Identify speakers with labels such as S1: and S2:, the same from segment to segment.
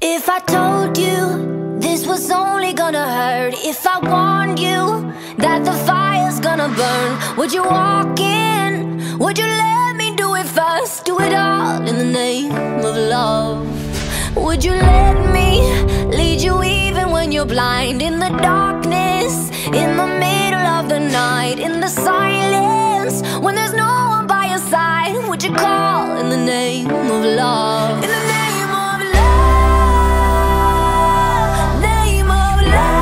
S1: If I told you this was only gonna hurt, if I warned you that the fire's gonna burn, would you walk in? Would you let me do it first? Do it all in the name of love. Would you let me lead you even when you're blind? In the darkness, in the middle of the night, in the silence, when there's no one by your side, would you call in the name of love? In the name of love, name of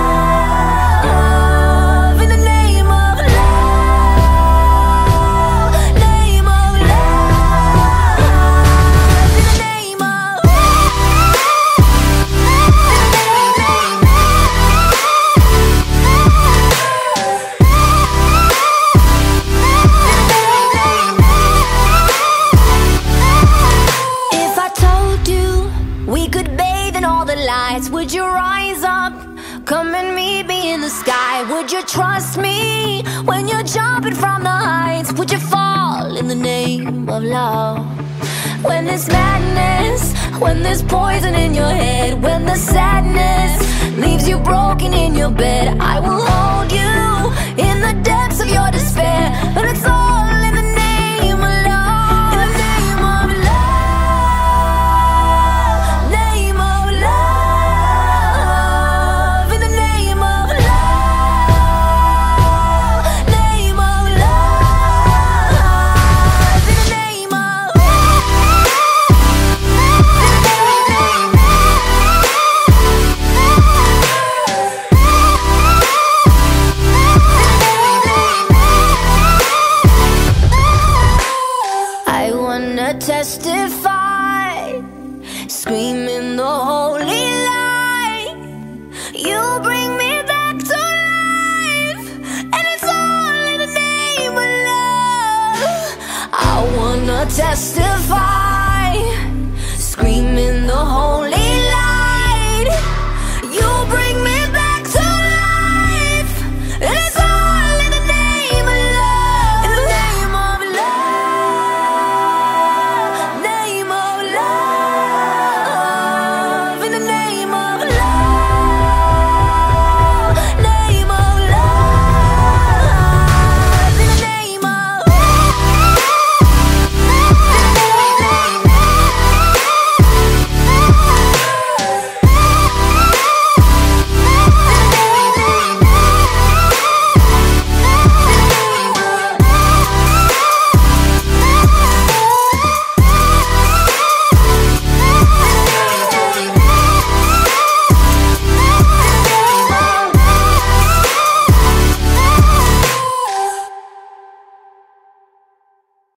S1: love, in the name of love, name of love, in the name of If I told you we could bathe in all the lights, would you rise up, come and meet me in the sky? Would you trust me when you're jumping from the heights? Would you fall in the name of love? When there's madness, when there's poison in your head, when the sadness leaves you broken in your bed, I will hold you in the depths of your despair. But it's all in the name of love. In the name of love, name of love, in the name of love, name of love, in the name of I wanna testify, screaming the holy light. You bring me back to life, and it's all in the name of love. I wanna testify,